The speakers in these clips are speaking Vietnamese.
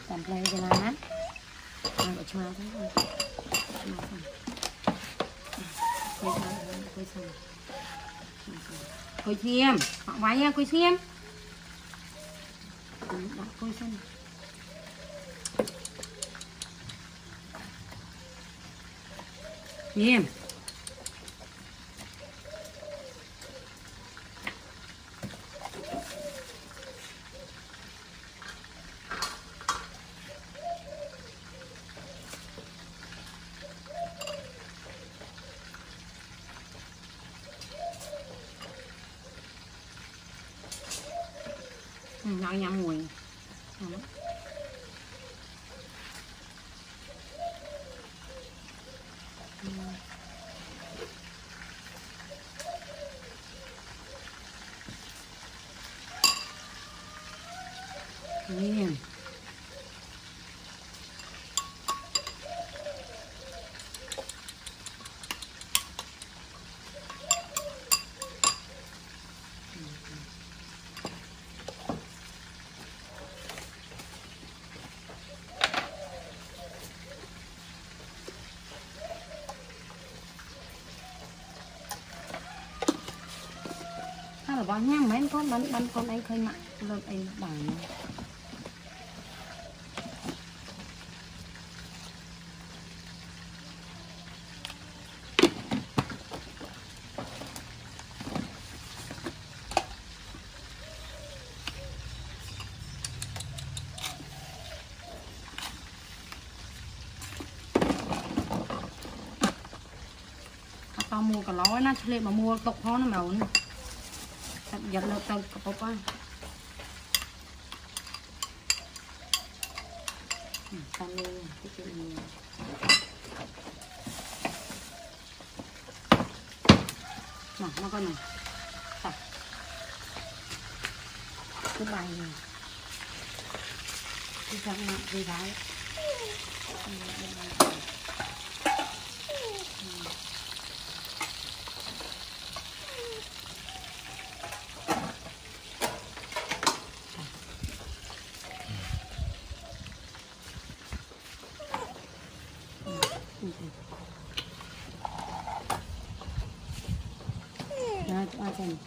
tạm play cái lá ăn ở chua thế thôi quay xiêm họ váy nha quay xiêm đặt quay xiêm nghiêm nó nhắm mùi nghiêm là bao nhiêu mấy con bắn con anh khơi mạnh lên anh bằng tao mua cả lói nó lên mà mua cục nó màu nữa giật được tao cặp quá tao mua cái chuyện nhiều nào nó coi này sạch cái bài này cái răng nặng cái gái đó cho anh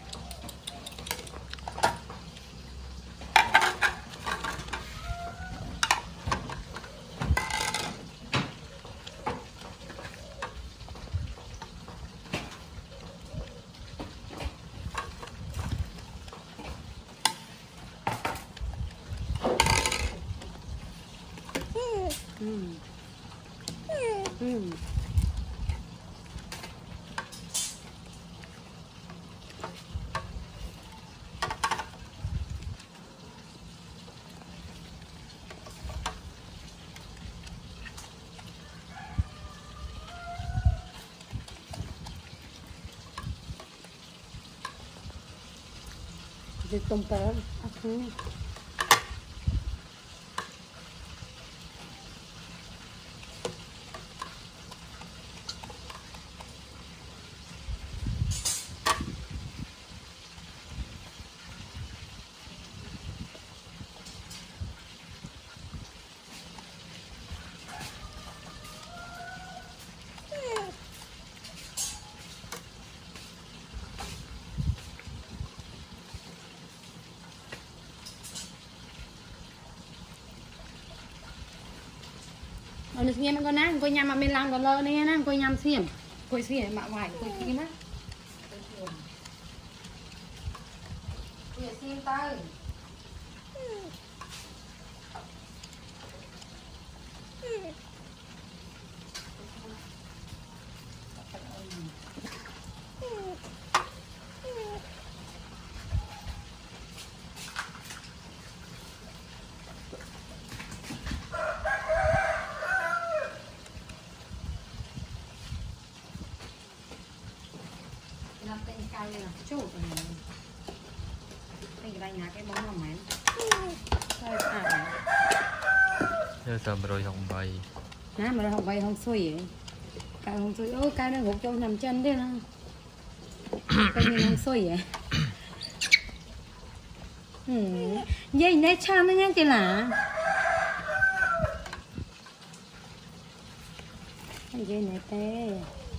Di tumpah aku nó nghe con ná coi nhằm mà bên làm còn lơ nè coi nhằm xiêm coi xiêm mà ngoài coi kia má coi xiêm tay chút này nhà cái bóng làm mến giờ rồi không bay mà rồi không bay không xuôi cái không xuôi ôi cái nó gục cho nằm chân thế nào cái gì không xuôi vậy dây này cha nó nghe chị là Cái gì này tê.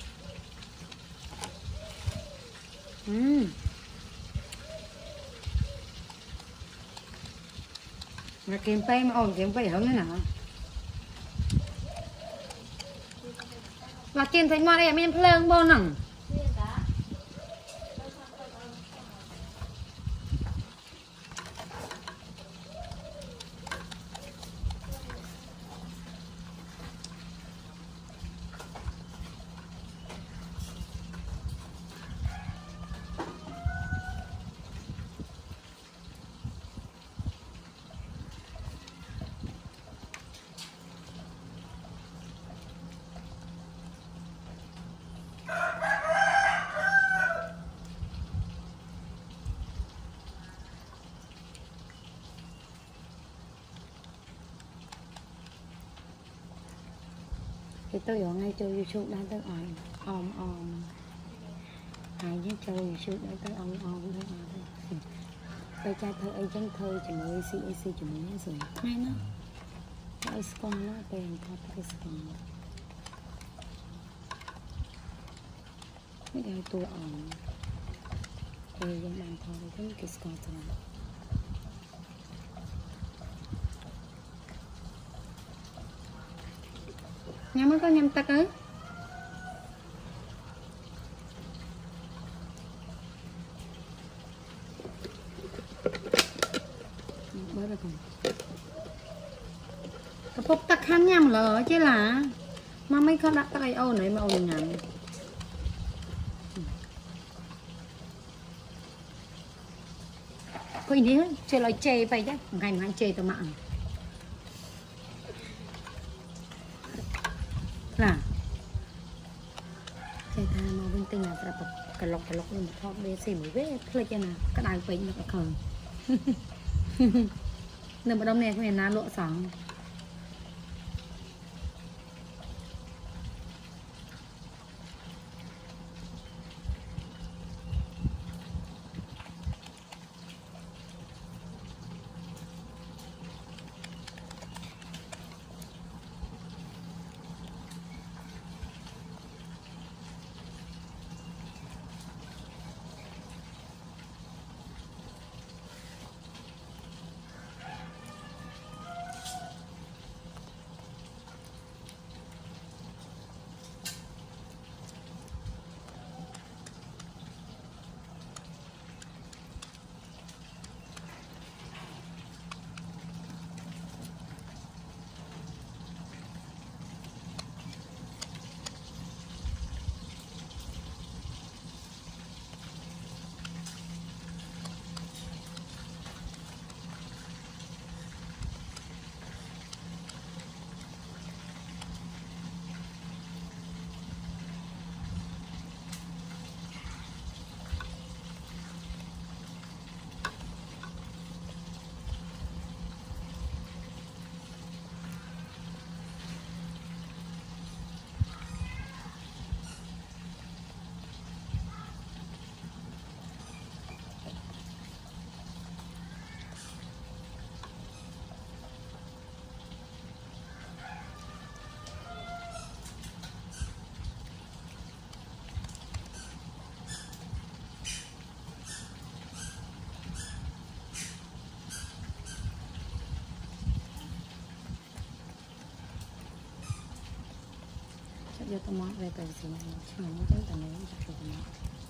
Mà kiếm tay mà ổn kiếm vậy hứng thế nào? Và tiền thấy mà em phơi bao nằng. Thì tôi ở ngay châu YouTube đang tới om hai với châu YouTube đang tới om tôi trai thơ ấy chẳng thơ chỉ mới si chỉ mới rồi hay nó cái con nó tên có cái con cái này tôi thì vẫn làm thôi cái con thôi nhắm mới có nhâm tắc ấy bớt rồi còn cái bốc tắc khăn nhâm lỡ chứ là mà mấy con đặt tay ô này mà ô nhầm có ý nữa chơi nói chê vậy chứ ngày mà chê tao mạng là chơi tha mà bên tinh là cái lọc lên một thọ bê xì mới vết plei cho nào cái đài quỳnh là cái khờ nên mà đông này có thể ná lụa sóng vô tao mót về từ gì này chứ không có tao nói cho tao mót